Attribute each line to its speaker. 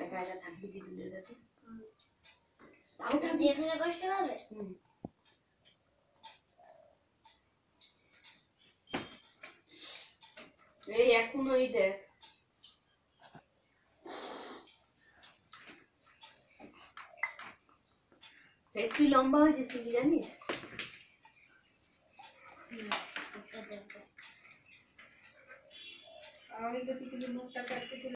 Speaker 1: একা একা থাকবি দিদুনের কাছে
Speaker 2: তাও থাকবি এখানে কষ্ট পাবে
Speaker 1: এই এখন ওই দেখ একটু লম্বা হয়েছে তুই জানিস
Speaker 2: আমি তো কিছু মুখটা কাটতে